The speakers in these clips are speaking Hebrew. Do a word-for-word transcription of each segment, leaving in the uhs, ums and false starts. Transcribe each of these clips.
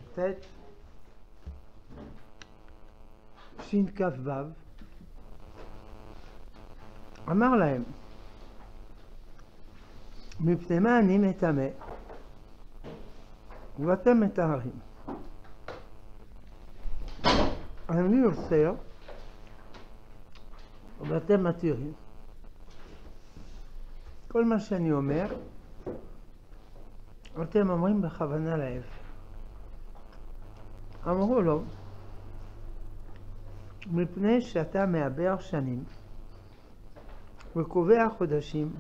ט' שכ"ו. אמר להם, מפני מה אני מטמא ואתם מטהרים? אני אוסר ואתם מתירים. כל מה שאני אומר אתם אומרים בכוונה להפך. אמרו לו, מפני שאתה מעבר שנים וקובע חודשים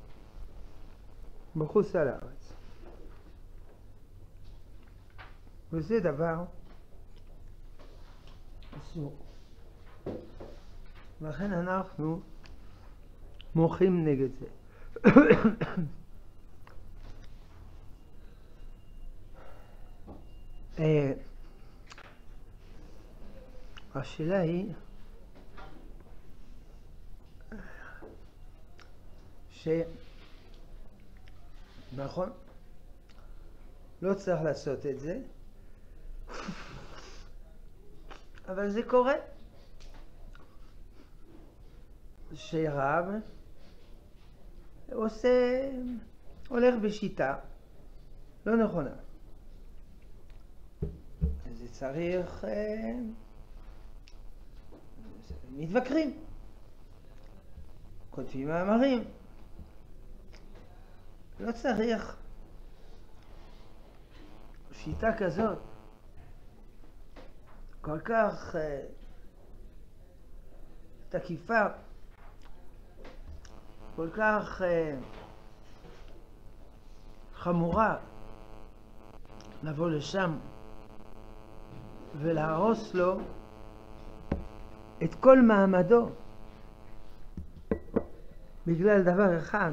בחוץ על הארץ, וזה דבר אסור. לכן אנחנו מוחים נגד זה. השאלה היא ש... נכון, לא צריך לעשות את זה, אבל זה קורה. שרב עושה, הולך בשיטה לא נכונה. זה צריך, מתווכחים, כותבים מאמרים. לא צריך שיטה כזאת כל כך תקיפה, כל כך חמורה, לבוא לשם ולהרוס לו את כל מעמדו בגלל דבר אחד.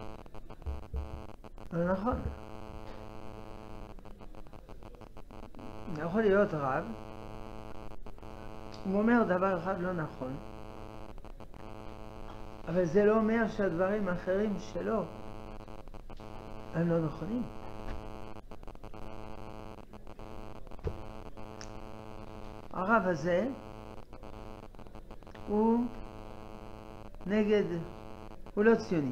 לא נכון. יכול להיות רב, הוא אומר דבר אחד לא נכון, אבל זה לא אומר שהדברים האחרים שלו הם לא נכונים. הרב הזה הוא נגד, הוא לא ציוני.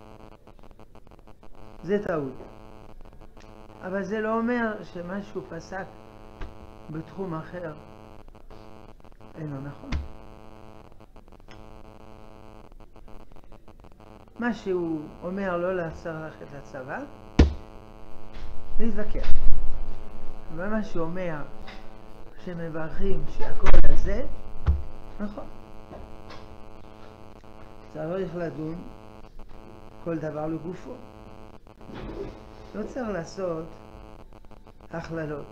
זה טעות. אבל זה לא אומר שמשהו פסק בתחום אחר אינו נכון. מה שהוא אומר לא לעשות ללכת לצבא, להתווכח. אבל מה שהוא אומר שמברכים שהכל הזה, נכון. צריך לדון כל דבר לגופו. לא צריך לעשות הכללות.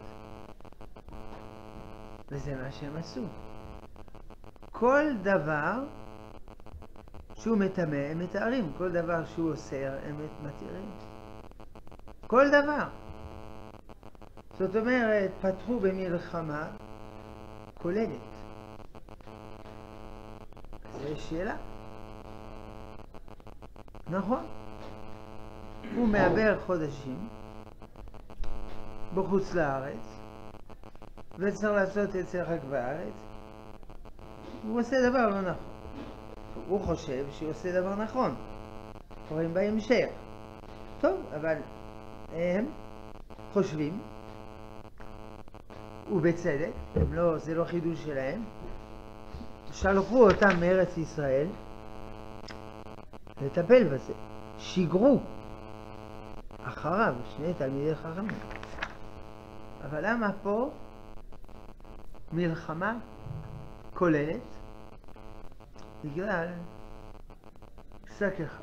וזה מה שהם עשו. כל דבר שהוא מטמא הם מתארים, כל דבר שהוא אוסר הם מתירים. כל דבר. זאת אומרת, פתחו במלחמה כוללת. זו שאלה. נכון. הוא מעבר חודשים בחוץ לארץ וצריך לעשות את זה רק בארץ. הוא עושה דבר לא נכון. הוא חושב שהוא עושה דבר נכון. קוראים בהמשך. טוב, אבל הם חושבים, ובצדק, הם לא, זה לא חידוש שלהם, שלחו אותם מארץ ישראל לטפל בזה. שיגרו אחריו שני תלמידי חכמים. אבל למה פה מלחמה כוללת? בגלל פסק אחד.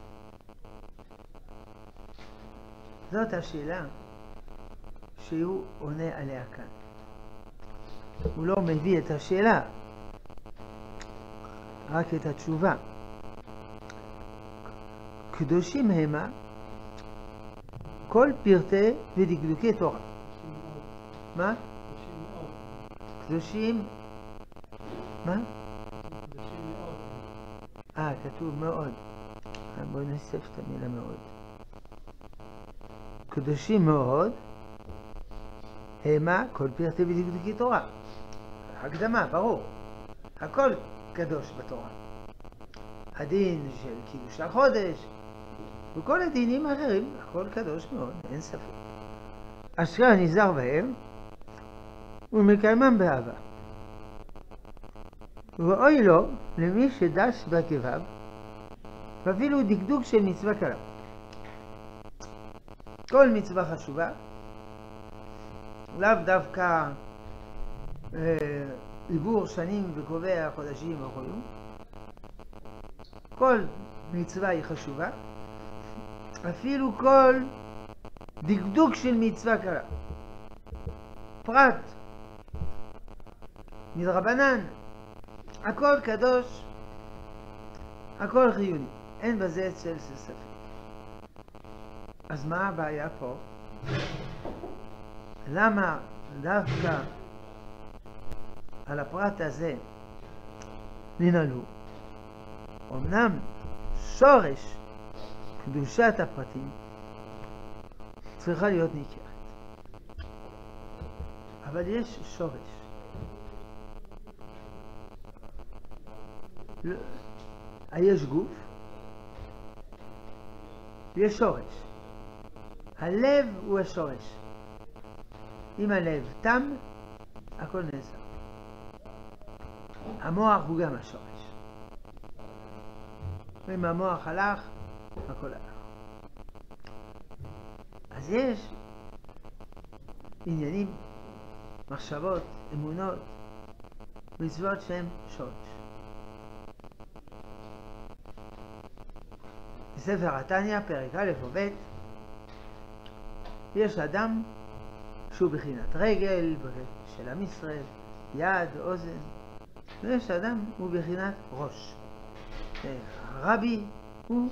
זאת השאלה שהוא עונה עליה כאן. הוא לא מביא את השאלה, רק את התשובה. קדושים המה כל פרטי ודקדוקי תורה. מה? קדושים? מה? אה, כתוב מאוד. בואו נסף את המילה מאוד. קדושים מאוד המה כל פרטי ודקדוקי תורה. הקדמה, ברור. הכל קדוש בתורה. הדין של קידוש החודש, וכל הדינים האחרים, הכל קדוש מאוד, אין ספק. אשרי הנזהר בהם, ומקיימם באהבה. ואוי לו למי שדש בעקביו, ואפילו דקדוק של מצווה קלה. כל מצווה חשובה, לאו דווקא אה, עיבור שנים וקובע חודשים או חולים. כל מצווה היא חשובה, אפילו כל דקדוק של מצווה קלה. פרט, מדרבנן, הכל קדוש, הכל חיוני, אין בזה צל של ספק. אז מה הבעיה פה? למה דווקא על הפרט הזה ננעלו? אמנם שורש קדושת הפרטים צריכה להיות ניכרת, אבל יש שורש. יש גוף, יש שורש. הלב הוא השורש. אם הלב תם, הכל נעזר. המוח הוא גם השורש. ואם המוח הלך, הכל הלך. אז יש עניינים, מחשבות, אמונות, מצוות שהם שורש. בספר התניא, פרק א' או ב', יש אדם שהוא בחינת רגל של עם ישראל, יד, אוזן, ויש אדם הוא בחינת ראש. הרבי הוא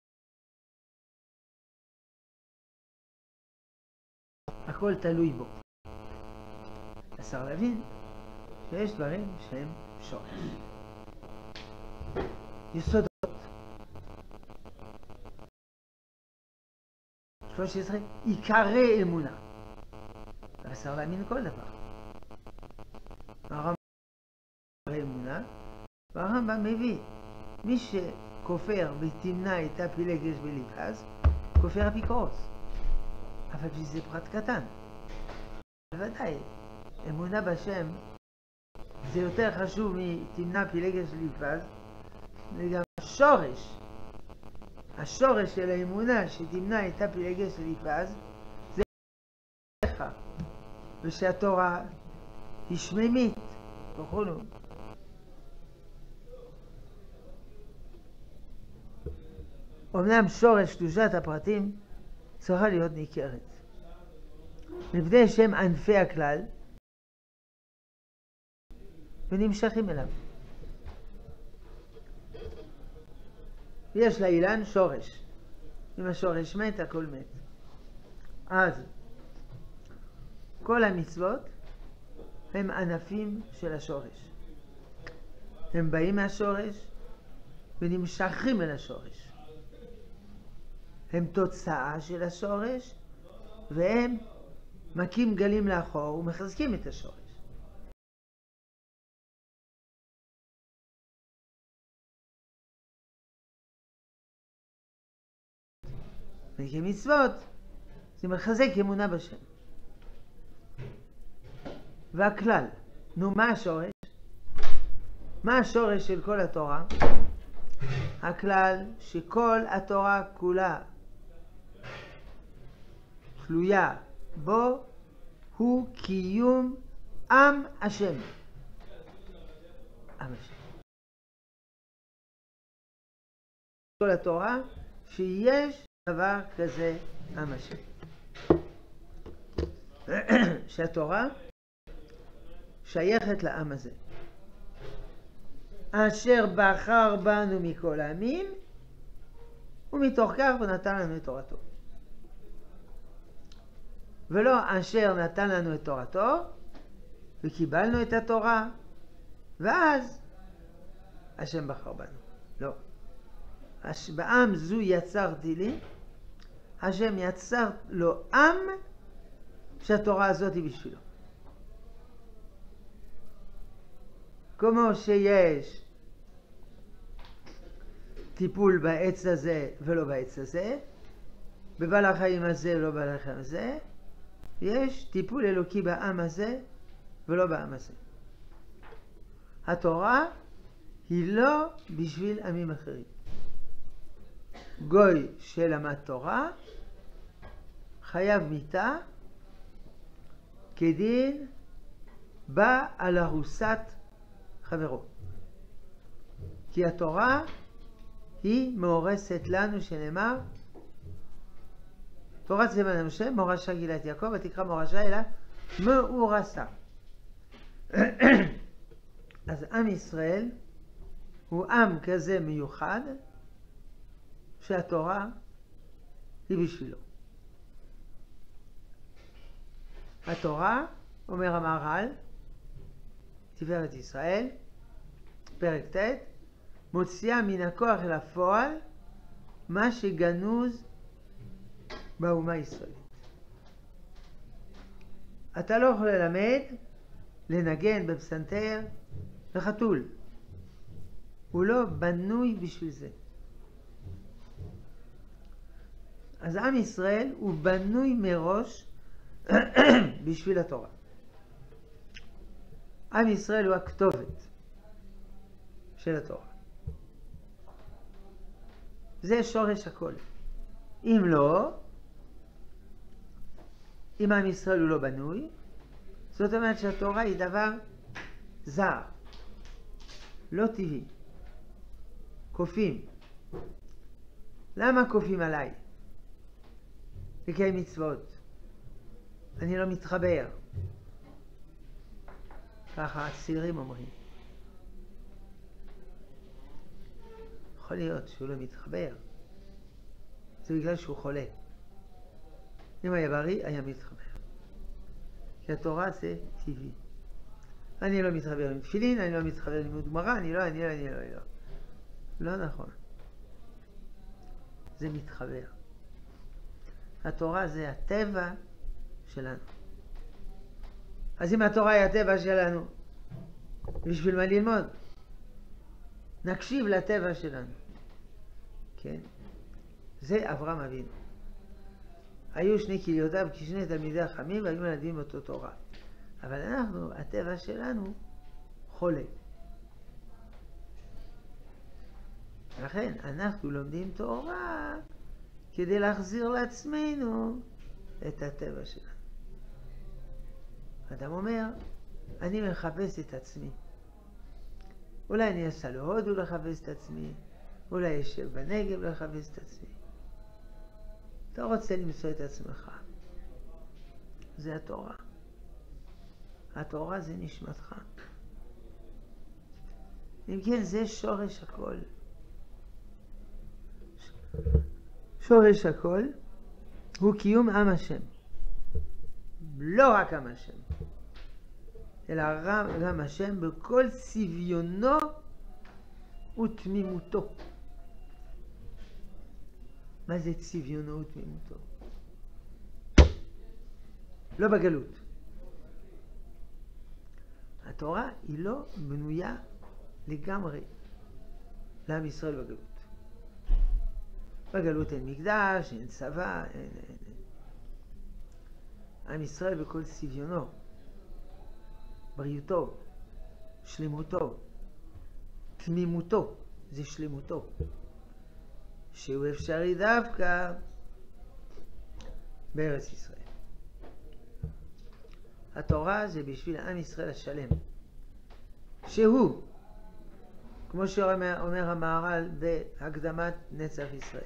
הכל תלוי בו. אפשר להבין שיש דברים שהם שורש. יסודות. שלוש עשרה, עיקרי אמונה. אפשר להאמין כל דבר. הרמב"ם עיקרי אמונה, והרמב"ם מביא, מי שכופר ותמנע את הפילגש בליבאז, כופר אפיקורוס. אבל זה פרט קטן. בוודאי, אמונה בשם זה יותר חשוב מתמנע פילגש בליבאז, וגם השורש, השורש של האמונה שתמנע את הפילגש בליבאז, זה לך, ושהתורה היא שמימית, וכולו. אמנם שורש קדושת הפרטים צריכה להיות ניכרת. מפני שהם ענפי הכלל ונמשכים אליו. יש לאילן שורש. אם השורש מת, הכל מת. אז כל המצוות הם ענפים של השורש. הם באים מהשורש ונמשכים אל השורש. הם תוצאה של השורש, והם מכים גלים לאחור ומחזקים את השורש. וכמצוות זה מחזק אמונה בשם. והכלל, נו, מה השורש? מה השורש של כל התורה? הכלל שכל התורה כולה תלויה בו הוא קיום עם השם. עם השם. כל התורה שיש דבר כזה עם השם. שהתורה שייכת לעם הזה. אשר בחר בנו מכל העמים, ומתוך כך הוא נתן לנו את תורתו. ולא אשר נתן לנו את תורתו, וקיבלנו את התורה, ואז השם בחר בנו. לא. בעם זו יצרתי לי, השם יצר לו עם שהתורה הזאת היא בשבילו. כמו שיש טיפול בעץ הזה ולא בעץ הזה, בבעל החיים הזה ולא בבעל החיים הזה, יש טיפול אלוקי בעם הזה ולא בעם הזה. התורה היא לא בשביל עמים אחרים. גוי שלמד תורה חייב מיתה כדין בא על ארוסת חברו. כי התורה היא מאורסת לנו, שנאמר תורת זמן משה מורשה גילת יעקב ותקרא מורשה אלא מאורסה. אז עם ישראל הוא עם כזה מיוחד שהתורה היא בשבילו. התורה, אומר המהר"ל, תפארת ישראל, פרק ט', מוציאה מן הכוח אל הפועל מה שגנוז באומה הישראלית. אתה לא יכול ללמד לנגן בפסנתר לחתול. הוא לא בנוי בשביל זה. אז עם ישראל הוא בנוי מראש בשביל התורה. עם ישראל הוא הכתובת של התורה. זה שורש הכל. אם לא, אם עם ישראל הוא לא בנוי, זאת אומרת שהתורה היא דבר זר, לא טבעי. כופים. למה כופים עליי? לקיים מצוות. אני לא מתחבר. ככה הצעירים אומרים. יכול להיות שהוא לא מתחבר. זה בגלל שהוא חולה. אם היה בריא, היה מתחבר. כי התורה זה טבעי. אני לא מתחבר עם תפילין, אני לא מתחבר עם לימוד גמרא, אני לא, אני לא, אני לא, אני לא. לא נכון. זה מתחבר. התורה זה הטבע שלנו. אז אם התורה היא הטבע שלנו, בשביל מה ללמוד? נקשיב לטבע שלנו. כן? זה אברהם אבינו. היו שני כליותיו כשני תלמידי החכמים והיו מלמדים אותו תורה. אבל אנחנו, הטבע שלנו חולה. לכן אנחנו לומדים תורה כדי להחזיר לעצמנו את הטבע שלנו. אדם אומר, אני מחפש את עצמי. אולי אני אסע להודו לחפש את עצמי, אולי ישב בנגב לחפש את עצמי. אתה רוצה למצוא את עצמך. זה התורה. התורה זה נשמתך. אם כן, זה שורש הכל. שורש הכל הוא קיום עם השם. לא רק עם השם, אלא גם השם בכל צביונו ותמימותו. מה זה צביונו ותמימותו? לא בגלות. התורה היא לא בנויה לגמרי לעם ישראל בגלות. בגלות אין מקדש, אין צבא, אין, אין, אין. עם ישראל בכל צביונו, בריאותו, שלמותו, תמימותו, זה שלמותו, שהוא אפשרי דווקא בארץ ישראל. התורה זה בשביל עם ישראל השלם, שהוא, כמו שאומר המהר"ל בהקדמת נצח ישראל,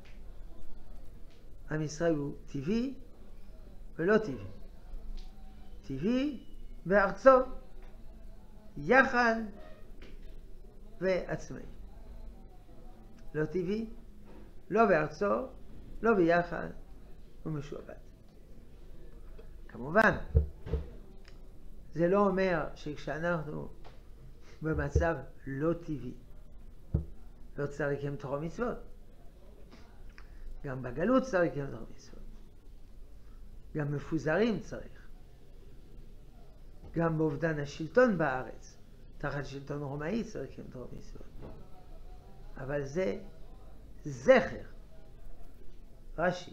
עם ישראל הוא טבעי ולא טבעי. טבעי בארצו, יחד ועצמאי. לא טבעי, לא בארצו, לא ביחד ומשועבד. כמובן, זה לא אומר שכשאנחנו במצב לא טבעי, לא צריך לקיים תורה ומצוות. גם בגלות צריך לקיים תורה ומצוות. גם מפוזרים צריך. גם באובדן השלטון בארץ, תחת שלטון רומאי צריכים תורה ומצוות. אבל זה זכר. רש"י,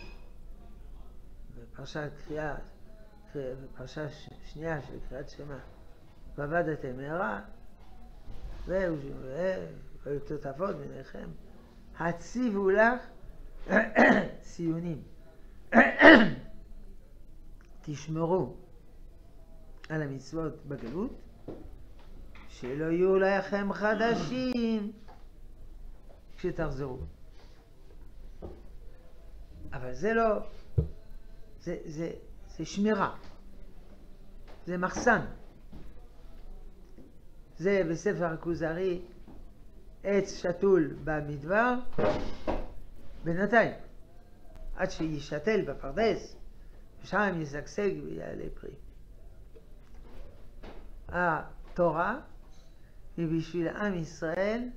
בפרשת קריאה, בפרשה שנייה של קריאת שמע, ועבדתם מהרה, והיו תותפות ביניכם, הציבו לך ציונים. תשמרו על המצוות בגלות, שלא יהיו לכם חדשים כשתחזרו. אבל זה לא, זה, זה, זה שמירה, זה מחסן. זה בספר הכוזרי, עץ שתול במדבר, בינתיים, עד שישתל בפרדס, ושם ישגשג ויעלה פרי. התורה היא בשביל עם ישראל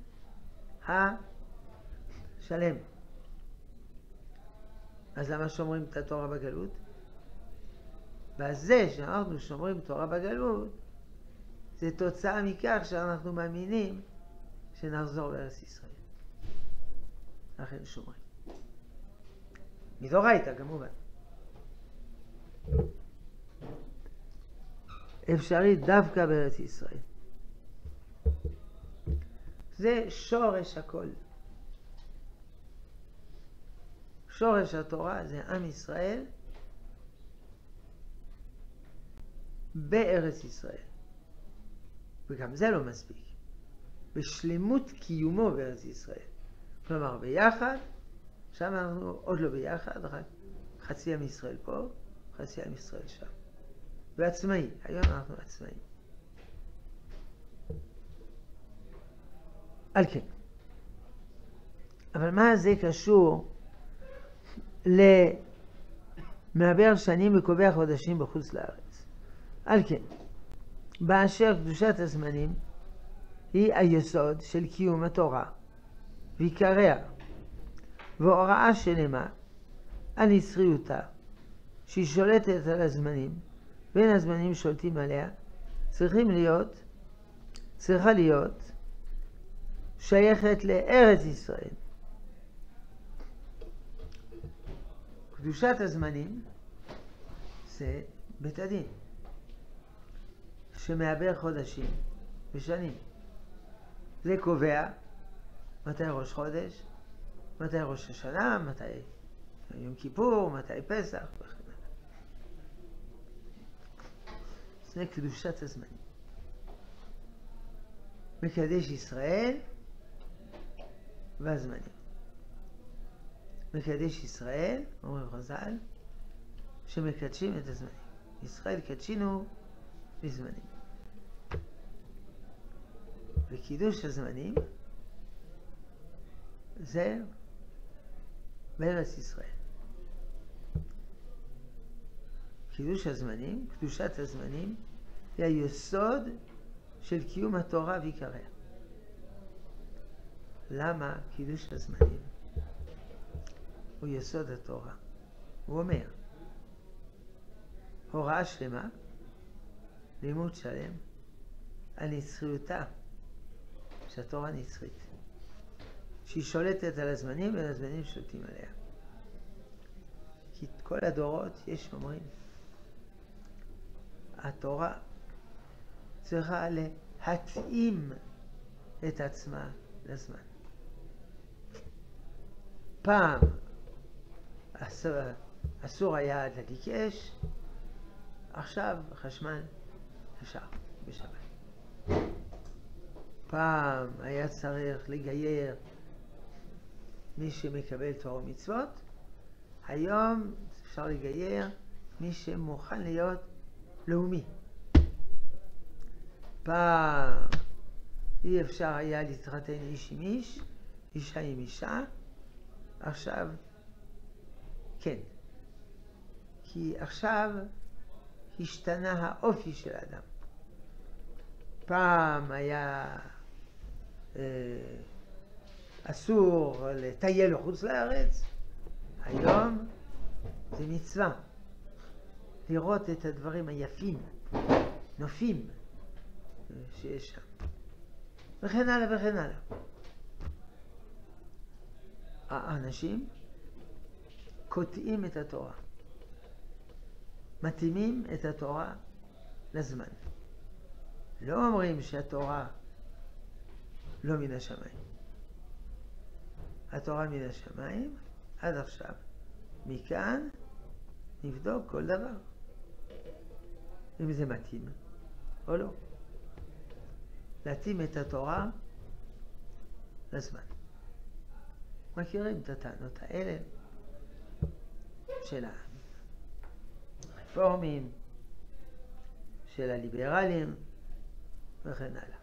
השלם. אז למה שומרים את התורה בגלות? וזה שאנחנו שומרים תורה בגלות, זה תוצאה מכך שאנחנו מאמינים שנחזור לארץ ישראל. לכן שומרים. מדאורייתא כמובן. אפשרי דווקא בארץ ישראל. זה שורש הכל. שורש התורה זה עם ישראל בארץ ישראל. וגם זה לא מספיק. בשלמות קיומו בארץ ישראל. כלומר ביחד, שם אנחנו עוד לא ביחד, רק חצי עם ישראל פה, חצי עם ישראל שם. ועצמאי, היום אנחנו עצמאים. על כן. אבל מה זה קשור למעבר שנים וקובע חודשים בחוץ לארץ? על כן, באשר קדושת הזמנים היא היסוד של קיום התורה ועיקריה, והוראה שלמה על נצחיותה, שהיא שולטת על הזמנים, בין הזמנים שולטים עליה, צריכים להיות, צריכה להיות שייכת לארץ ישראל. קדושת הזמנים זה בית הדין, שמעבר חודשים ושנים. זה קובע מתי ראש חודש, מתי ראש השנה, מתי יום כיפור, מתי פסח וכן הלאה. זה קדושת הזמנים. מקדש ישראל והזמנים. מקדש ישראל, אומרים חז"ל, שמקדשים את הזמנים. ישראל קדשינו בזמנים. וקידוש הזמנים זה בארץ ישראל. קידוש הזמנים, קדושת הזמנים, היא היסוד של קיום התורה ועיקריה. למה קידוש הזמנים הוא יסוד התורה? הוא אומר, הוראה שלמה, לימוד שלם, על נצחיותה, שהתורה נצחית, שהיא שולטת על הזמנים והזמנים שולטים עליה. כי כל הדורות יש אומרים, התורה צריכה להתאים את עצמה לזמן. פעם אסור, אסור היה להדליק אש, עכשיו חשמל אפשר בשבת. פעם היה צריך לגייר מי שמקבל תורה ומצוות, היום אפשר לגייר מי שמוכן להיות לאומי. פעם אי אפשר היה להתחתן איש עם איש, אישה עם אישה, עכשיו כן. כי עכשיו השתנה האופי של האדם. פעם היה אה, אסור לטייל לחוץ לארץ, היום זה מצווה לראות את הדברים היפים, נופים שיש שם. וכן הלאה וכן הלאה. האנשים קוטעים את התורה. מתאימים את התורה לזמן. לא אומרים שהתורה לא מן השמיים. התורה מן השמיים עד עכשיו. מכאן נבדוק כל דבר. אם זה מתאים או לא. להתאים את התורה לזמן. מכירים את הטענות האלה של הרפורמים, של הליברלים וכן הלאה.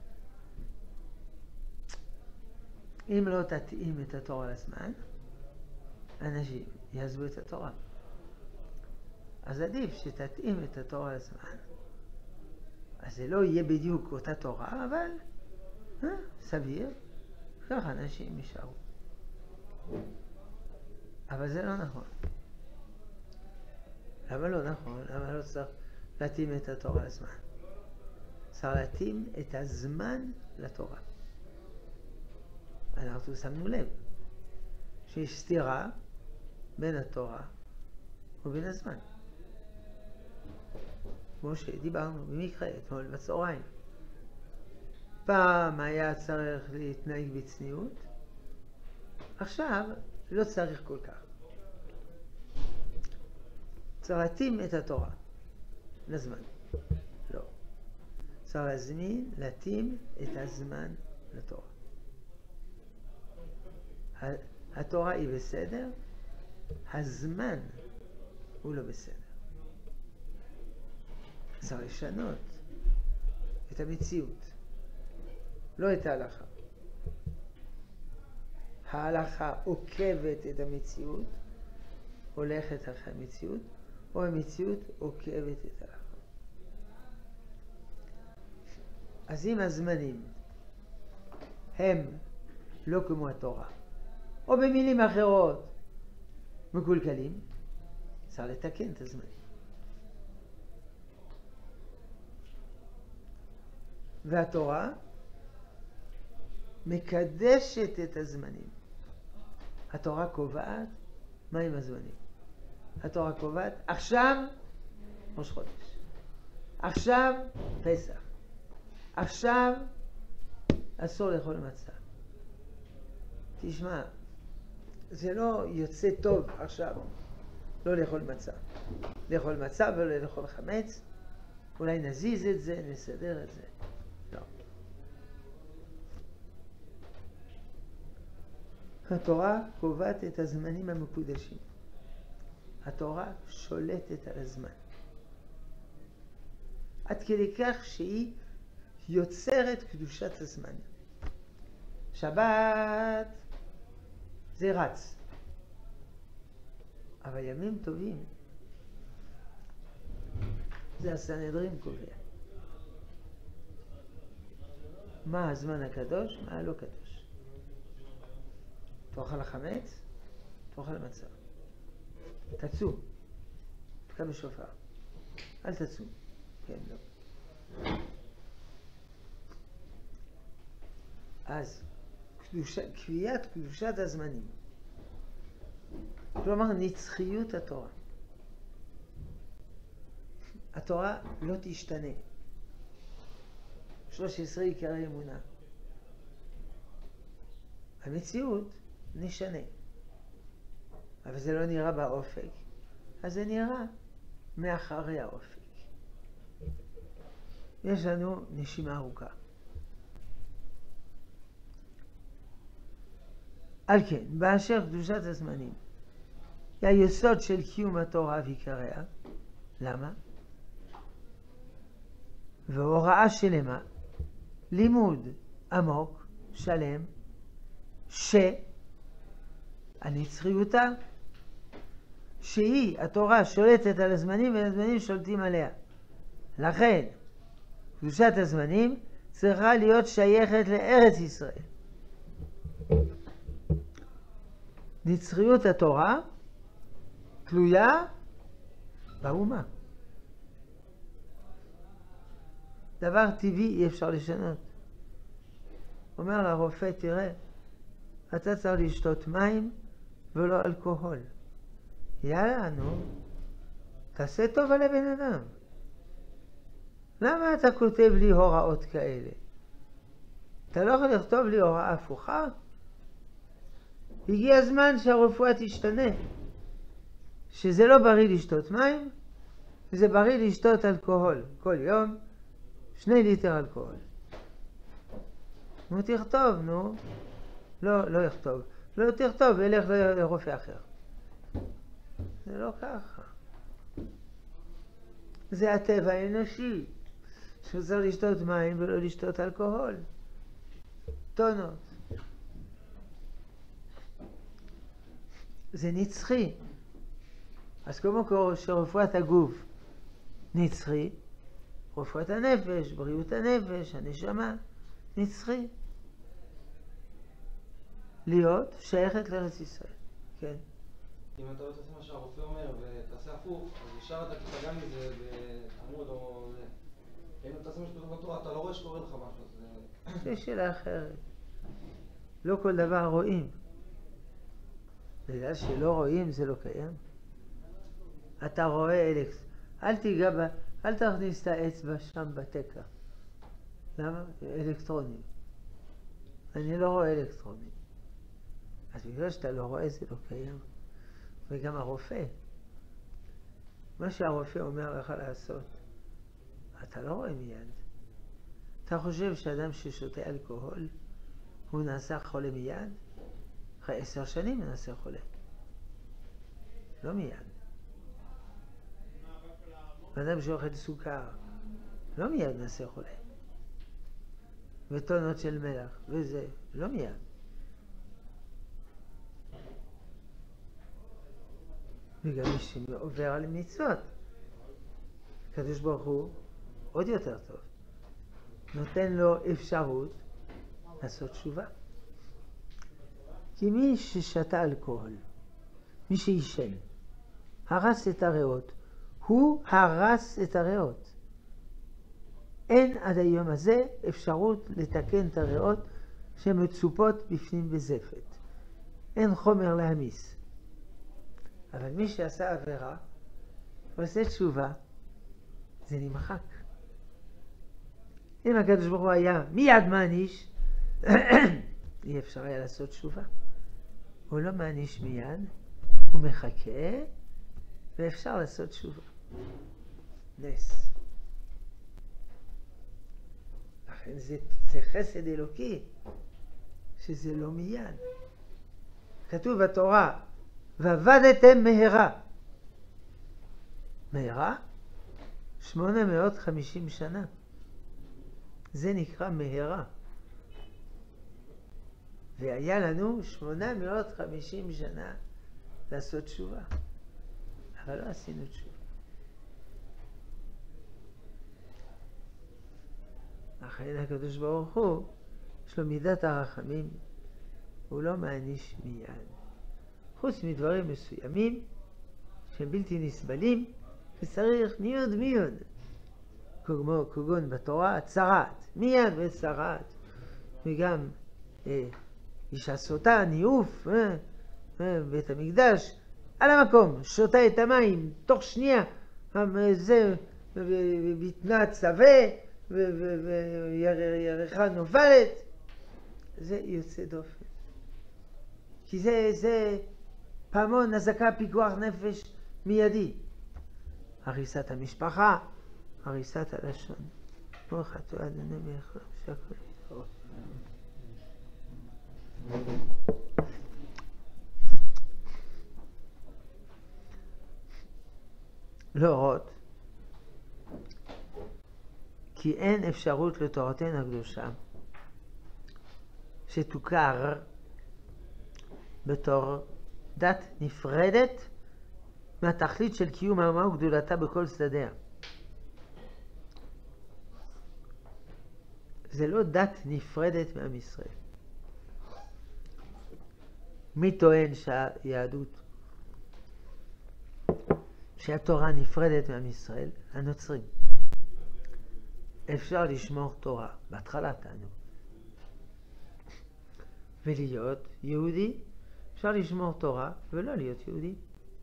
אם לא תתאים את התורה לזמן, אנשים יעזבו את התורה. אז עדיף שתתאים את התורה לזמן. אז זה לא יהיה בדיוק אותה תורה, אבל אה, סביר, כך אנשים יישארו. אבל זה לא נכון. למה לא נכון? למה לא צריך להתאים את התורה לזמן? צריך להתאים את הזמן לתורה. אנחנו שמנו לב שיש סתירה בין התורה ובין הזמן. כמו שדיברנו במקרה אתמול בצהריים. פעם היה צריך להתנהג בצניעות, עכשיו לא צריך כל כך. צריך להתאים את התורה לזמן. לא. צריך להזמין, להתאים את הזמן לתורה. התורה היא בסדר, הזמן הוא לא בסדר. צריך לשנות את המציאות, לא את ההלכה. ההלכה עוקבת את המציאות, הולכת אחרי המציאות, או המציאות עוקבת את ההלכה. אז אם הזמנים הם לא כמו התורה, או במילים אחרות מקולקלים, צריך לתקן את הזמנים. והתורה מקדשת את הזמנים. התורה קובעת מהם הזמנים. התורה קובעת עכשיו ראש חודש, עכשיו פסח, עכשיו אסור לאכול מצה. תשמע, זה לא יוצא טוב עכשיו לא לאכול מצה. לאכול מצה ולא לאכול חמץ, אולי נזיז את זה, נסדר את זה. לא. התורה קובעת את הזמנים המקודשים. התורה שולטת על הזמן. עד כדי כך שהיא יוצרת קדושת הזמן. שבת זה רץ. אבל ימים טובים זה הסנהדרין קובע. מה הזמן הקדוש, מה הלא קדוש. תאכל החמץ, תאכל מצה. תצאו, תקע בשופר. אל תצאו. כן, לא. אז קדושה, קביעת קדושת הזמנים. כלומר, נצחיות התורה. התורה לא תשתנה. שלוש עשרה עיקרי אמונה. המציאות נשנה. אבל זה לא נראה באופק. אז זה נראה מאחרי האופק. יש לנו נשימה ארוכה. על כן, באשר קדושת הזמנים, היא היסוד של קיום התורה ועיקריה. למה? והוראה שלמה, לימוד עמוק, שלם, שהנצחיותה, שהיא, התורה, שולטת על הזמנים והזמנים שולטים עליה. לכן, קדושת הזמנים צריכה להיות שייכת לארץ ישראל. נצחיות התורה תלויה באומה, דבר טבעי אי אפשר לשנות. אומר לרופא, תראה, אתה צריך לשתות מים ולא אלכוהול. יאללה, נו, תעשה טוב על הבן אדם. למה אתה כותב לי הוראות כאלה? אתה לא יכול לכתוב לי הוראה הפוכה? הגיע הזמן שהרפואה תשתנה. שזה לא בריא לשתות מים, זה בריא לשתות אלכוהול. כל יום, שני ליטר אלכוהול. נו, תכתוב, נו. לא, לא יכתוב. לא תכתוב, ילך לרופא אחר. זה לא ככה. זה הטבע האנושי. שצריך לשתות מים ולא לשתות אלכוהול. טונות. זה נצחי. אז כמו שרפואת הגוף נצחי, רפואת הנפש, בריאות הנפש, הנשמה, נצחי. להיות שייכת לארץ ישראל. כן. אם אתה לא תעשה מה שהרופא אומר ותעשה הפוך, אז ישר אתה תפגע מזה בעמוד או זה. אם אתה תעשה מה שכתוב בתורה, אתה לא רואה שקורה לך משהו. זה שאלה אחרת. לא כל דבר רואים. בגלל שלא רואים זה לא קיים. אתה רואה אלכס. אל תיגע בה, אל תכניס את האצבע שם בתקע. למה? אלקטרונים. אני לא רואה אלקטרונים. אז בגלל שאתה לא רואה זה לא קיים. וגם הרופא. מה שהרופא אומר לך לעשות, אתה לא רואה מיד. אתה חושב שאדם ששותה אלכוהול, הוא נעשה חולה מיד? אחרי עשר שנים הוא נעשה חולה. לא מיד. אדם שאוכל סוכר, לא מיד נעשה חולה. וטונות של מלח, וזה, לא מיד. וגם מי שעובר על מצוות, הקדוש ברוך הוא עוד יותר טוב. נותן לו אפשרות לעשות תשובה. כי מי ששתה אלכוהול, מי שישן, הרס את הריאות, הוא הרס את הריאות. אין עד היום הזה אפשרות לתקן את הריאות שמצופות בפנים בזפת. אין חומר להמיס. אבל מי שעשה עבירה ועושה תשובה, זה נמחק. אם הקדוש ברוך הוא היה מיד מעניש, אי אפשר היה לעשות תשובה. הוא לא מעניש מיד, הוא מחכה, ואפשר לעשות תשובה. נס. לכן זה, זה חסד אלוקי, שזה לא מיד. כתוב בתורה, ועבדתם מהרה. מהרה? שמונה מאות וחמישים שנה. זה נקרא מהרה. והיה לנו שמונה מאות וחמישים שנה לעשות תשובה. אבל לא עשינו תשובה. לכן הקדוש ברוך הוא, יש לו מידת הרחמים, הוא לא מעניש מיד. חוץ מדברים מסוימים, שהם בלתי נסבלים, וצריך מיוד מיוד. כמו כגון בתורה, צרעת, מיד וצרעת. וגם אה, אישה סוטה, ניאוף, אה, אה, בית המקדש, על המקום, שותה את המים, תוך שנייה, זה בטנה צווה, וירחה נובלת. זה יוצא דופן. כי זה, זה פעמון, הזקה, פיקוח נפש מיידי. הריסת המשפחה, הריסת הלשון. ברוך אתה אדוני מלך העולם שהכל יתברך. להורות כי אין אפשרות לתורתנו הקדושה שתוכר בתור דת נפרדת מהתכלית של קיום האומה וגדולתה בכל צדדיה. זה לא דת נפרדת מעם ישראל. מי טוען שהיהדות, שהתורה נפרדת מעם ישראל? הנוצרים. אפשר לשמור תורה, בהתחלה תענוג. ולהיות יהודי, אפשר לשמור תורה ולא להיות יהודי.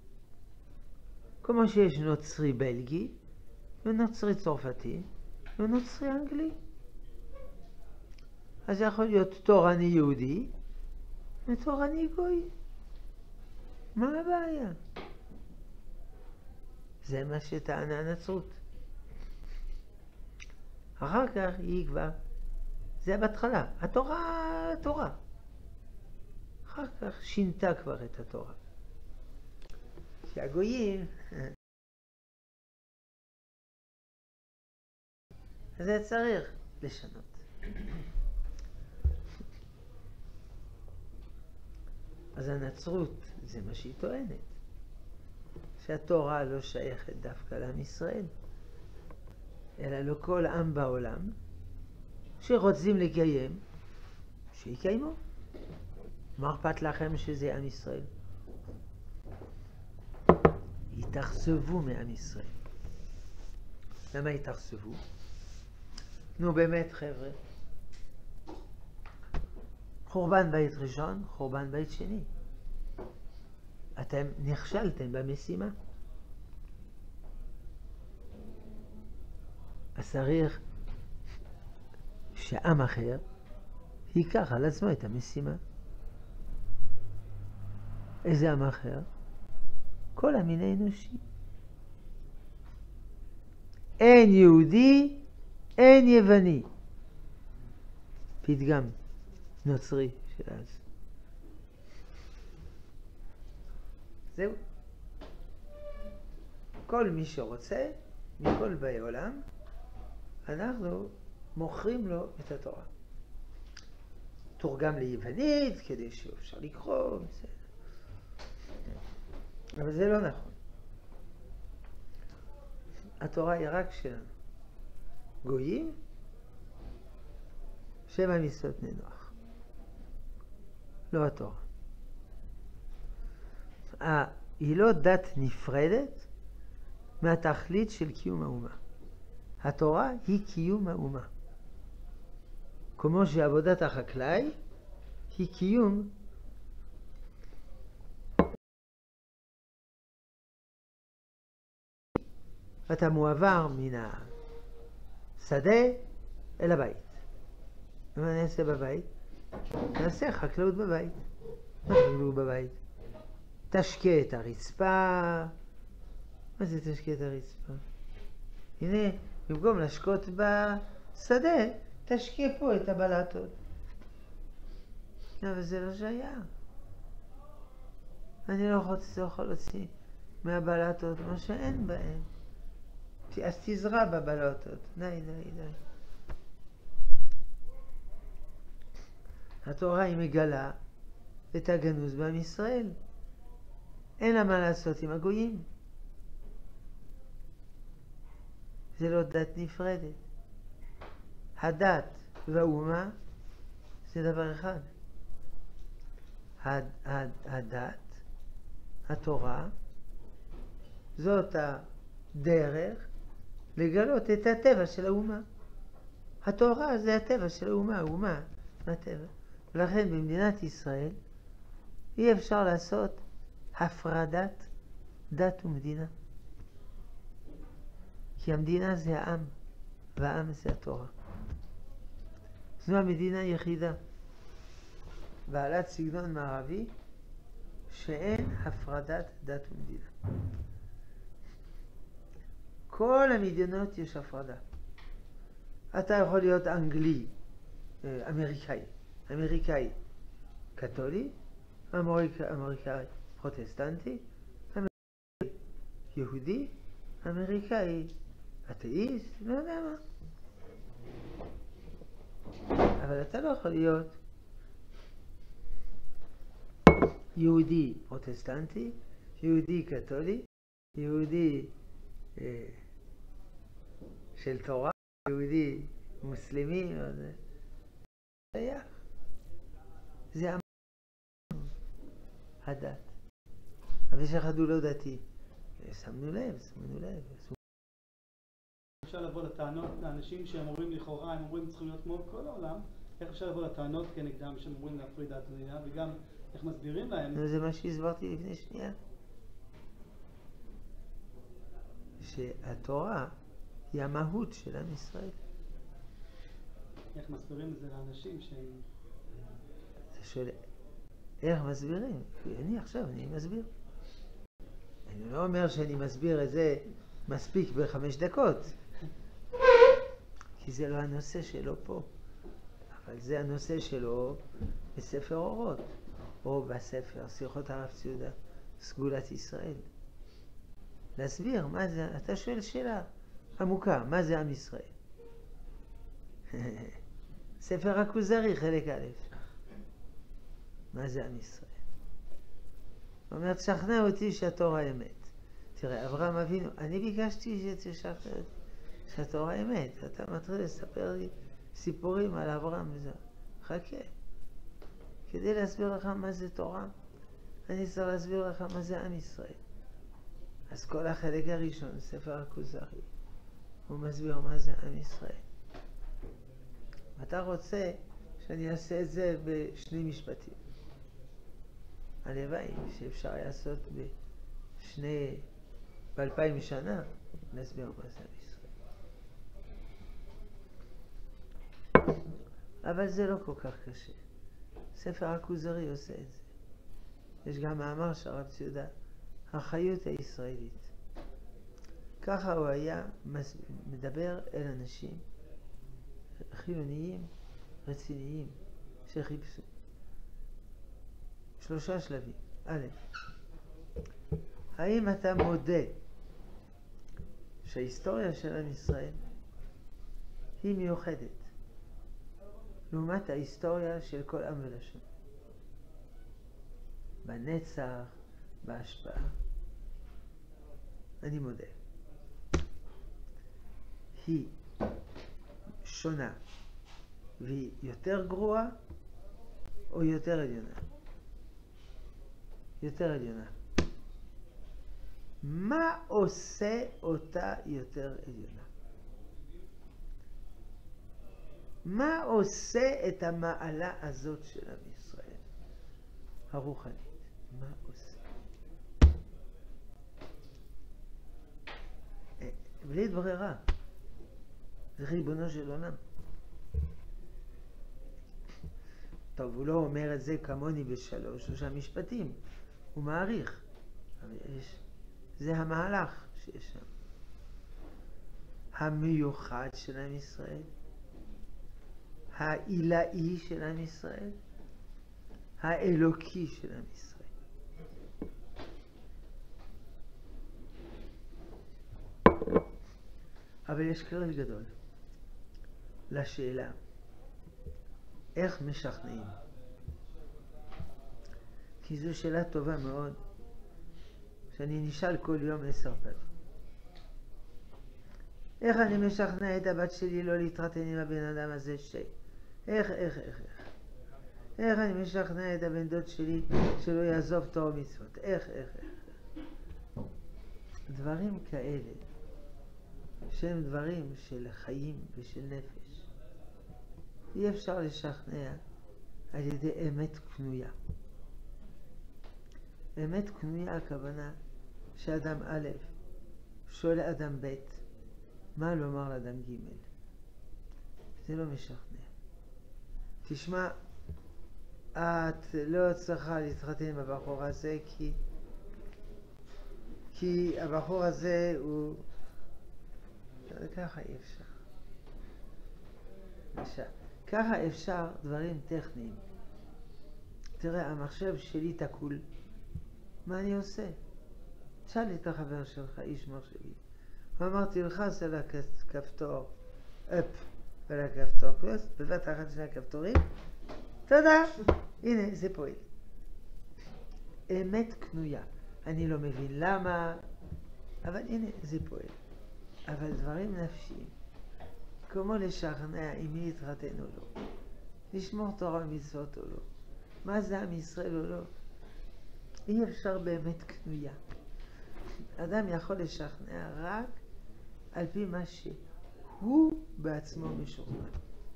כמו שיש נוצרי בלגי, ונוצרי צרפתי, ונוצרי אנגלי. אז יכול להיות תורני יהודי, ותורני גוי. מה הבעיה? זה מה שטענה הנצרות. אחר כך היא כבר, זה בהתחלה, התורה, התורה. אחר כך שינתה כבר את התורה. שהגויים, זה צריך לשנות. אז הנצרות, זה מה שהיא טוענת. שהתורה לא שייכת דווקא לעם ישראל, אלא לכל עם בעולם שרוצים לקיים, שיקיימו. מה אכפת לכם שזה עם ישראל? יתאכזבו מעם ישראל. למה יתאכזבו? נו באמת חבר'ה, חורבן בית ראשון, חורבן בית שני. אתם נכשלתם במשימה. אז צריך שעם אחר ייקח על עצמו את המשימה. איזה עם אחר? כל המין האנושי. אין יהודי, אין יווני. פתגם נוצרי של אז. זהו. כל מי שרוצה, מכל באי עולם, אנחנו מוכרים לו את התורה. תורגם ליוונית, כדי שאפשר לקרוא, בסדר. אבל זה לא נכון. התורה היא רק שלנו. גויים, שבע מצוות ננוח. לא התורה. היא לא דת נפרדת מהתכלית של קיום האומה. התורה היא קיום האומה. כמו שעבודת החקלאי היא קיום אתה מועבר מן השדה אל הבית. ומה נעשה בבית? נעשה חקלאות בבית. מה חקלאות בבית? תשקה את הרצפה. מה זה תשקה את הרצפה? הנה, במקום לשקות בשדה, תשקה פה את הבלטות. אבל זה לא שייך. אני לא יכול להוציא מהבלטות מה שאין בהן. אז תזרע בבלטות. די, די, די. התורה היא מגלה את הגנוז בעם ישראל. אין לה מה לעשות עם הגויים. זה לא דת נפרדת. הדת והאומה זה דבר אחד. הד, הד, הדת, התורה, זאת הדרך לגלות את הטבע של האומה. התורה זה הטבע של האומה, האומה מהטבע. ולכן במדינת ישראל אי אפשר לעשות הפרדת דת ומדינה. כי המדינה זה העם, והעם זה התורה. זו המדינה היחידה, בעלת סגנון מערבי, שאין הפרדת דת ומדינה. כל המדינות יש הפרדה. אתה יכול להיות אנגלי, אמריקאי, אמריקאי קתולי, אמריקאי, אמריקאי פרוטסטנטי, אמריקאי יהודי, אמריקאי אתאיסט, לא יודע מה. אבל אתה לא יכול להיות יהודי פרוטסטנטי, יהודי קתולי, יהודי אה, של תורה, יהודי מוסלמי, זה שייך. זה הדת. אבל יש אחד הוא לא דתי. שמנו לב, שמנו לב. אפשר לבוא לטענות לאנשים שהם אומרים לכאורה, הם אומרים צריכים להיות כמו כל העולם, איך אפשר לבוא לטענות כנגדם שהם אומרים להפריד דת ומדינה, וגם איך מסבירים להם? זה מה שהסברתי לפני שנייה. שהתורה היא המהות של עם ישראל. איך מסבירים את זה לאנשים שהם... אתה שואל, איך מסבירים? אני עכשיו, אני מסביר. אני לא אומר שאני מסביר את זה מספיק בחמש דקות. כי זה לא הנושא שלו פה. אבל זה הנושא שלו בספר אורות. או בספר שיחות הרב ציודה, סגולת ישראל. להסביר מה זה, אתה שואל שאלה עמוקה, מה זה עם ישראל? ספר הכוזרי, חלק א'. מה זה עם ישראל? הוא אומר, תשכנע אותי שהתורה אמת. תראה, אברהם אבינו, אני ביקשתי שתשכנע אותי שהתורה אמת. אתה מתחיל לספר לי סיפורים על אברהם וזה. חכה. כדי להסביר לך מה זה תורה, אני צריך להסביר לך מה זה עם ישראל. אז כל החלק הראשון, ספר הכוזרי, הוא מסביר מה זה עם ישראל. אתה רוצה שאני אעשה את זה בשני משפטים. הלוואי שאפשר לעשות בשני, באלפיים שנה, להסביר מה זה עם ישראל. אבל זה לא כל כך קשה. ספר הכוזרי עושה את זה. יש גם מאמר שהרב ציודה, החיות הישראלית. ככה הוא היה מדבר אל אנשים חיוניים, רציניים, שחיפשו. שלושה שלבים. א', האם אתה מודה שההיסטוריה של עם ישראל היא מיוחדת לעומת ההיסטוריה של כל עם ולשון? בנצח, בהשפעה. אני מודה. היא שונה והיא יותר גרועה או יותר עליונה? יותר עליונה. מה עושה אותה יותר עליונה? מה עושה את המעלה הזאת של עם ישראל? הרוחנית. מה עושה? בלי ברירה. זה ריבונו של עולם. טוב, הוא לא אומר את זה כמוני בשלוש, שלושה משפטים. הוא מעריך. אבל יש, זה המהלך שיש שם. המיוחד של עם ישראל. העילאי של עם ישראל. האלוקי של עם ישראל. אבל יש כלל גדול לשאלה איך משכנעים. כי זו שאלה טובה מאוד שאני נשאל כל יום עשר פעמים. איך אני משכנע את הבת שלי לא להתחתן עם הבן אדם הזה ש... איך, איך, איך, איך. איך אני משכנע את הבן דוד שלי שלא יעזוב תורה ומצוות. איך, איך, איך. דברים כאלה שהם דברים של חיים ושל נפש. אי אפשר לשכנע על ידי אמת קנויה. אמת קנויה הכוונה שאדם א' שואל אדם ב' מה לומר לאדם ג'. זה לא משכנע. תשמע, את לא צריכה להתחתן עם הבחור הזה כי כי הבחור הזה הוא... ככה אי אפשר. אפשר. ככה אפשר דברים טכניים. תראה, המחשב שלי תקול. מה אני עושה? תשאל את החבר שלך, איש מחשבי. ואמרתי לך, עושה לה כפתור אפ ולכפתור פלוס, בבת אחת שני הכפתורים. תודה. הנה, זה פועל. אמת קנויה. אני לא מבין למה, אבל הנה, זה פועל. אבל דברים נפשיים, כמו לשכנע אם מי להתחתן או לא, לשמור תורה ומצוות או לא, מה זה עם ישראל או לא, אי אפשר באמת קנויה. אדם יכול לשכנע רק על פי מה הוא בעצמו משוכנע.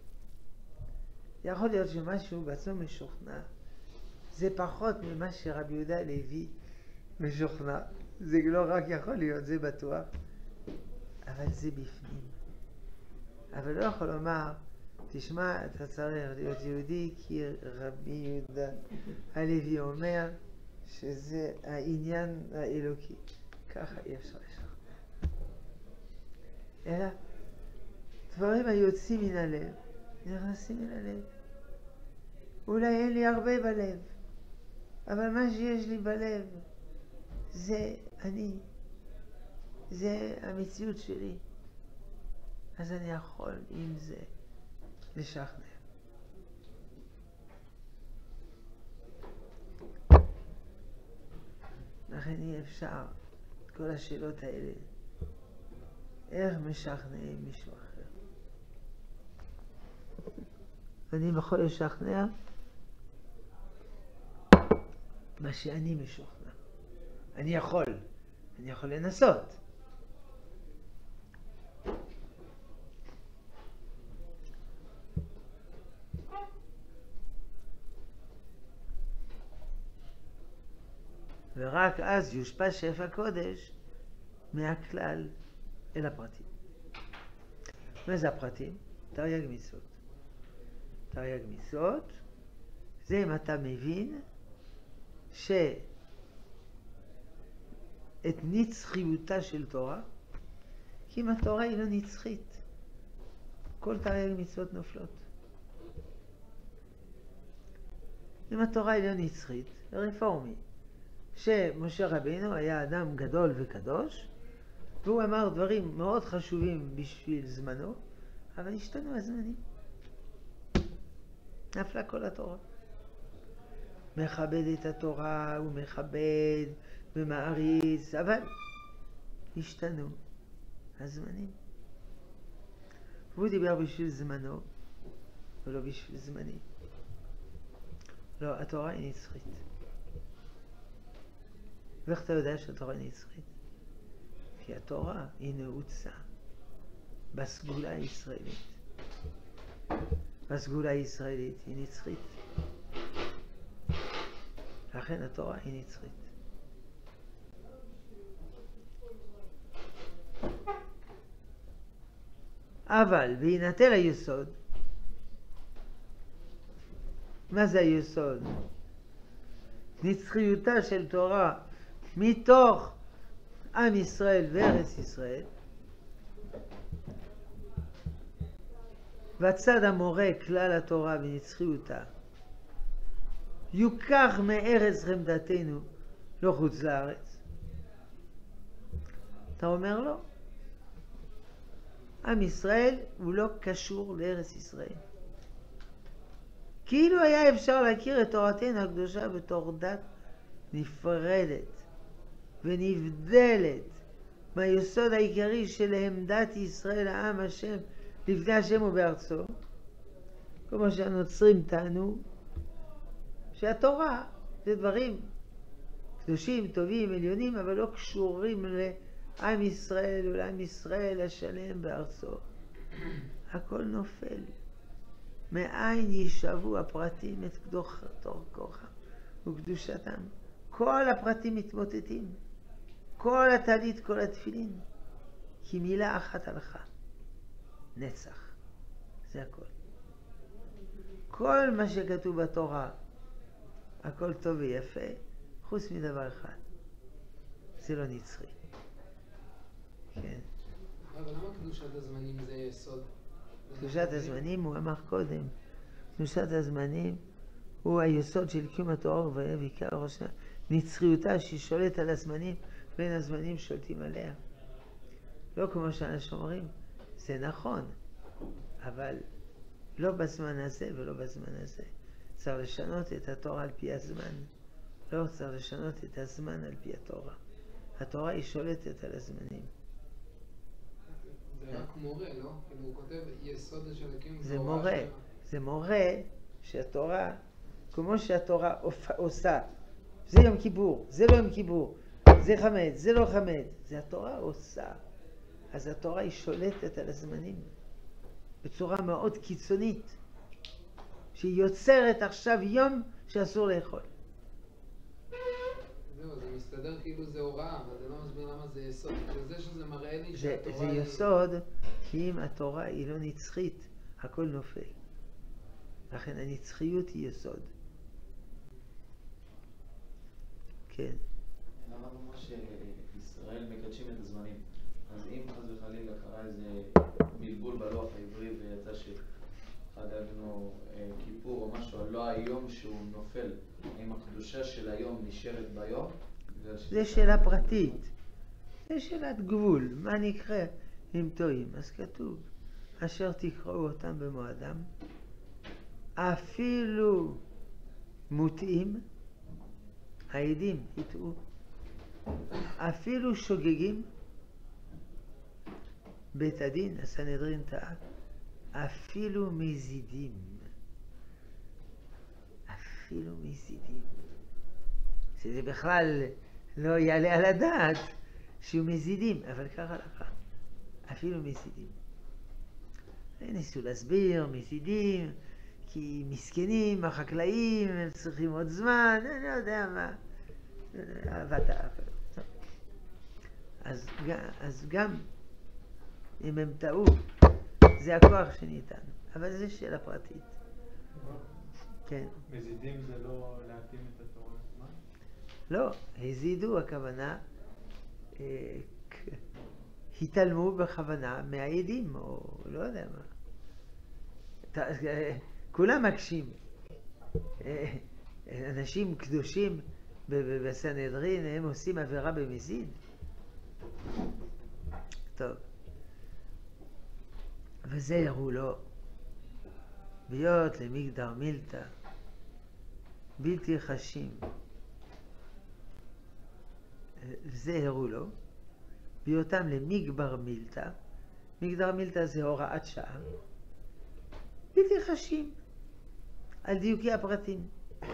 יכול להיות שמשהו בעצמו משוכנע זה פחות ממה שרבי יהודה הלוי משוכנע. זה לא רק יכול להיות, זה בטוח, אבל זה בפנים. אבל לא יכול לומר, תשמע, אתה צריך להיות יהודי כי רבי יהודה הלוי אומר שזה העניין האלוקי. ככה אי אפשר לשכנע. אלא דברים היוצאים מן הלב נכנסים מן הלב. אולי אין לי הרבה בלב, אבל מה שיש לי בלב זה אני, זה המציאות שלי. אז אני יכול עם זה לשכנע. לכן אי אפשר את כל השאלות האלה, איך משכנעים מישהו אחר. אני יכול לשכנע מה שאני משוכנע. אני יכול, אני יכול לנסות. ורק אז יושפע שפע קודש מהכלל אל הפרטים. מה זה הפרטים? תרי"ג מצוות. תרי"ג מצוות זה אם אתה מבין שאת נצחיותה של תורה, כי אם התורה היא לא נצחית, כל תרי"ג מצוות נופלות. אם התורה היא לא נצחית, רפורמי, שמשה רבינו היה אדם גדול וקדוש, והוא אמר דברים מאוד חשובים בשביל זמנו, אבל השתנו הזמנים. נפלה כל התורה. מכבד את התורה, הוא מכבד ומעריץ, אבל השתנו הזמנים. והוא דיבר בשביל זמנו, ולא בשביל זמני. לא, התורה היא נצחית. ואיך אתה יודע שהתורה היא נצחית? כי התורה היא נעוצה בסגולה הישראלית. הסגולה הישראלית היא נצחית. לכן התורה היא נצחית. אבל בהינתן היסוד, מה זה היסוד? נצחיותה של תורה מתוך עם ישראל וארץ ישראל, והצד המורה כלל התורה בנצחיותה יוקח מארץ חמדתנו לא חוץ לארץ. אתה אומר לו, עם ישראל הוא לא קשור לארץ ישראל. כאילו היה אפשר להכיר את תורתנו הקדושה בתור דת נפרדת ונבדלת מהיסוד העיקרי של עמדת ישראל העם השם לפני השם ובארצו, כמו שהנוצרים טענו שהתורה זה דברים קדושים, טובים, עליונים, אבל לא קשורים לעם ישראל ולעם ישראל השלם בארצו. הכל נופל. מאין יישבו הפרטים את קדושתו כוחם וקדושתם. כל הפרטים מתמוטטים. כל הטלית, כל התפילין. כי מילה אחת הלכה. נצח. זה הכל. כל מה שכתוב בתורה, הכל טוב ויפה, חוץ מדבר אחד. זה לא נצחי. כן. אבל למה קדושת הזמנים זה יסוד? קדושת הזמנים, הוא אמר קודם, קדושת הזמנים הוא היסוד של קיום התורה ובעיקר ראש נצחיותה ששולט על הזמנים ואין הזמנים שולטים עליה. לא כמו שאנשים אומרים, זה נכון, אבל לא בזמן הזה ולא בזמן הזה. צריך לשנות את התורה על פי הזמן. לא צריך לשנות את הזמן על פי התורה. התורה היא שולטת על הזמנים. זה רק מורה, לא? כאילו הוא כותב יסוד של הקים. זה מורה. זה מורה שהתורה, כמו שהתורה עושה, זה יום כיפור, זה לא יום כיפור, זה חמץ, זה לא חמץ. זה התורה עושה. אז התורה היא שולטת על הזמנים בצורה מאוד קיצונית, שהיא יוצרת עכשיו יום שאסור לאכול. זהו, זה מסתדר כאילו זה הוראה, אבל זה לא מסביר למה זה יסוד. זה שזה מראה לי זה, שהתורה זה היא... יסוד, כי אם התורה היא לא נצחית, הכל נופל. לכן הנצחיות היא יסוד. כן. אמרנו מה שישראל מקדשים את הזמנים. אז אם חס וחלילה קרה איזה בלבול בלוח העברי ויצא שחגגנו אה, כיפור או משהו, לא היום שהוא נופל, האם הקדושה של היום נשארת ביום? זה שאלה פרטית. זה שאלת גבול. מה נקרא אם טועים? אז כתוב, אשר תקראו אותם במועדם, אפילו מוטעים, העדים יטעו, אפילו שוגגים, בית הדין, הסנהדרין טעה, אפילו מזידים, אפילו מזידים. שזה בכלל לא יעלה על הדעת שהוא מזידים, אבל ככה לך, אפילו מזידים. ניסו להסביר, מזידים, כי מסכנים, החקלאים, הם צריכים עוד זמן, אני לא יודע מה. אהבת האפל. אז, אז גם אם הם טעו, זה הכוח שניתן. אבל זה שאלה פרטית. כן. מזידים זה לא להתאים את התורה לזמן? לא, הזידו הכוונה, אה, התעלמו בכוונה מהעדים, או לא יודע מה. ת, אה, כולם מקשים. אה, אנשים קדושים בסנהדרין, הם עושים עבירה במזיד. טוב. וזה יראו לו, ביות למגדר מילתא, בלתי חשים. וזה יראו לו, ביותם למגבר מילתא, מגדר מילתא זה הוראת שעה, בלתי חשים, על דיוקי הפרטים.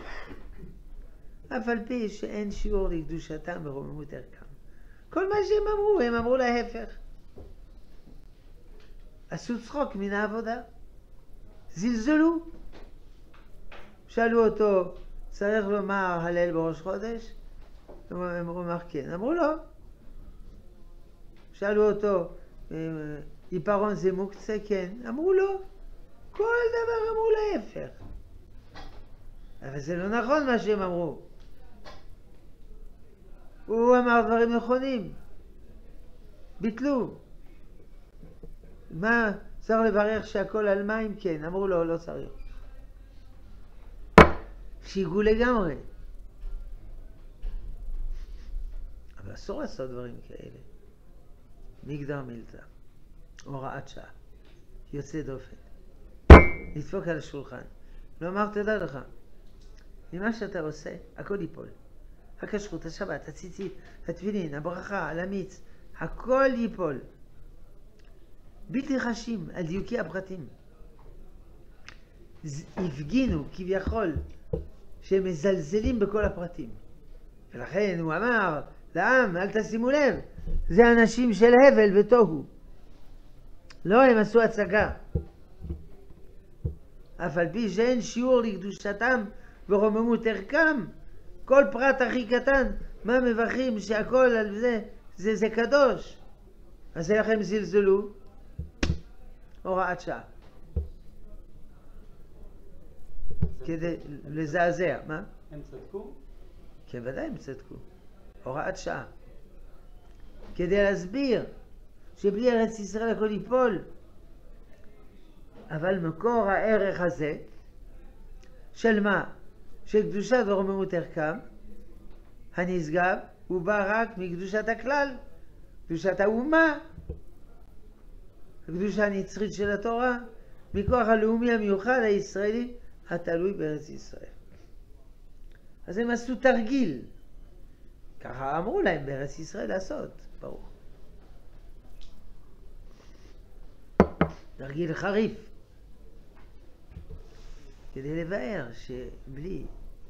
אף על פי שאין שיעור לקדושתם ורוממות ערכם. כל מה שהם אמרו, הם אמרו להפך. עשו צחוק מן העבודה. זלזלו. שאלו אותו, צריך לומר הלל בראש חודש? הם אמרו כן. אמרו לא. שאלו אותו, עיפרון זה מוקצה? כן. אמרו לא. כל דבר אמרו להפך. אבל זה לא נכון מה שהם אמרו. הוא אמר דברים נכונים. ביטלו. מה, צריך לברך שהכל על מים? כן. אמרו לו, לא צריך. שיגעו לגמרי. אבל אסור לעשות דברים כאלה. מגדר מילתא. הוראת שעה. יוצא דופן. לדפוק על השולחן. לומר תדע לך. ממה שאתה עושה, הכל ייפול. הכשרות, השבת, הציצית, התפילין, הברכה, המיץ, הכל ייפול. בלתי חשים על דיוקי הפרטים. הפגינו כביכול שהם מזלזלים בכל הפרטים. ולכן הוא אמר לעם, אל תשימו לב, זה אנשים של הבל ותוהו. לא, הם עשו הצגה. אף על פי שאין שיעור לקדושתם ורוממות ערכם, כל פרט הכי קטן, מה מברכים שהכל על זה, זה, זה קדוש. אז איך הם זלזלו? הוראת שעה. כדי לזעזע, מה? הם צדקו? כן, ודאי הם צדקו. הוראת שעה. כדי להסביר שבלי ארץ ישראל הכל ייפול. אבל מקור הערך הזה, של מה? של קדושת ורוממות ערכם, הנשגב, הוא בא רק מקדושת הכלל, קדושת האומה, הקדושה הנצחית של התורה, מכוח הלאומי המיוחד הישראלי, התלוי בארץ ישראל. אז הם עשו תרגיל. ככה אמרו להם בארץ ישראל לעשות, ברוך. תרגיל חריף. כדי לבאר שבלי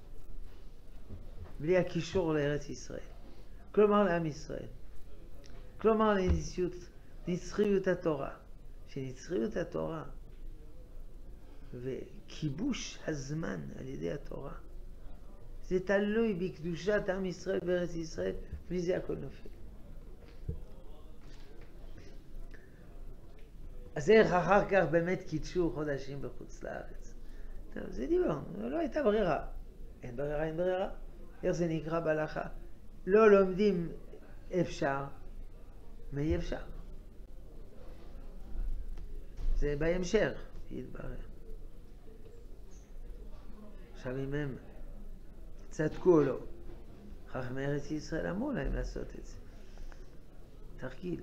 בלי הקישור לארץ ישראל, כלומר לעם ישראל, כלומר לנשיאות נצחיות התורה. שנצחיות התורה וכיבוש הזמן על ידי התורה, זה תלוי בקדושת עם ישראל בארץ ישראל, בלי זה הכל נופל. אז איך אחר כך באמת קידשו חודשים בחוץ לארץ? טוב, זה דיברנו, לא הייתה ברירה. אין ברירה, אין ברירה. איך זה נקרא בהלכה? לא לומדים אפשר, מאי אפשר. זה בהמשך, יתברר. עכשיו אם הם צדקו או לא, חכמי ארץ ישראל אמרו להם לעשות את זה. תרגיל.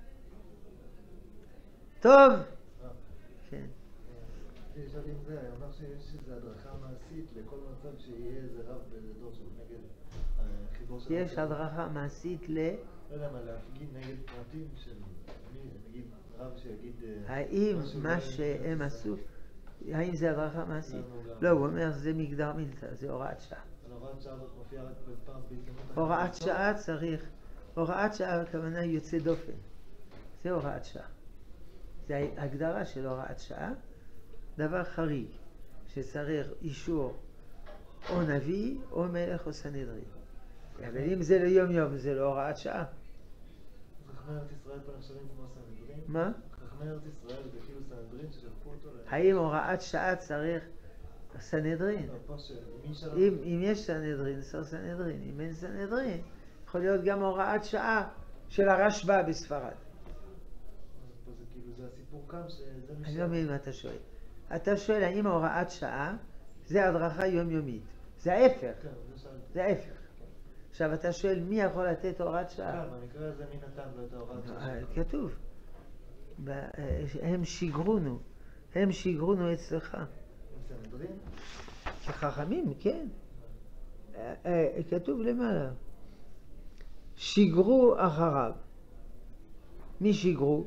טוב. כן. ישב עם זה, אני אומר שיש איזו הדרכה מעשית לכל מצב שיהיה איזה רב באיזה דור שהוא נגד החיבור של... יש הדרכה מעשית ל... לא יודע מה, להפגין נגד פרטים של... נגיד רב שיגיד... האם מה שהם עשו, האם זה הדרכה מעשית? לא, הוא אומר זה מגדר מילתא, זה הוראת שעה. אבל הוראת שעה מופיעה רק בפעם בהזדמנות... הוראת שעה צריך, הוראת שעה הכוונה יוצא דופן. זה הוראת שעה. זה הגדרה של הוראת שעה. דבר חריג, שצריך אישור או נביא או מלך או סנהדרין. אבל אם זה לא יום יום, זה לא הוראת שעה. חכמי ארץ ישראל פה נחשבים כמו סנהדרין? מה? חכמי ארץ ישראל זה כאילו סנהדרין ששלחו אותו ל... האם הוראת שעה צריך סנהדרין? אם יש סנהדרין, צריך סנהדרין. אם אין סנהדרין, יכול להיות גם הוראת שעה של הרשב"א בספרד. פה זה כאילו, זה הסיפור כאן שזה משהו... אני לא מבין מה אתה שואל. אתה שואל האם הוראת שעה זה הדרכה יומיומית. זה ההפך. כן, זה שאלתי. זה ההפך. עכשיו אתה שואל מי יכול לתת הוראת שעה? כן, במקרה הזה מי נתן לו את ההוראת שעה? כתוב. הם שיגרונו. הם שיגרונו אצלך. עם סנהדרין? כחכמים, כן. כתוב למעלה. שיגרו אחריו. מי שיגרו?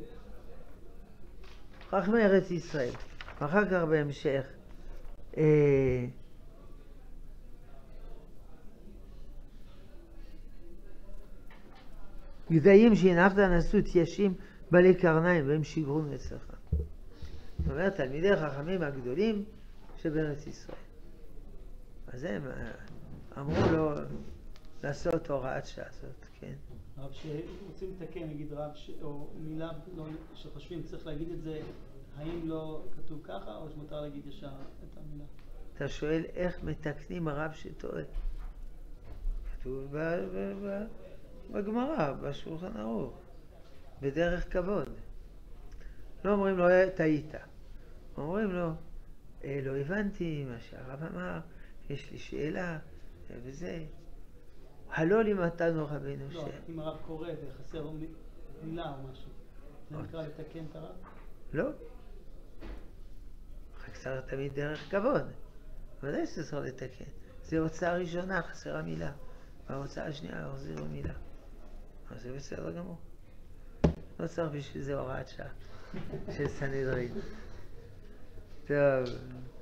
חכמי ארץ ישראל. אחר כך בהמשך אה, גדיים שהנחת נשאו תיישים בעלי קרניים והם שיגרון אצלך. זאת אומרת, תלמידי חכמים הגדולים שבארץ ישראל. אז הם אמרו לו לעשות הוראת שעה הזאת, כן. רב שרוצים לתקן, נגיד רב ש... או מילה לא... שחושבים צריך להגיד את זה, האם לא כתוב ככה או שמותר להגיד ישר את המילה? אתה שואל איך מתקנים הרב שטועה. כתוב בגמרא, בשולחן ערוך, בדרך כבוד. לא אומרים לו טעית. אומרים לו, לא הבנתי מה שהרב אמר, יש לי שאלה וזה. הלא לימדנו רבנו ש... לא, אם הרב קורא וחסר מילה או משהו, זה נקרא לתקן את הרב? לא. רק צריך תמיד דרך כבוד. ודאי שזה צריך לתקן. זה הוצאה ראשונה, חסרה מילה. וההוצאה השנייה, החזירו מילה. אז זה בסדר גמור. לא צריך בשביל זה הוראת שעה של סנהדרין. טוב.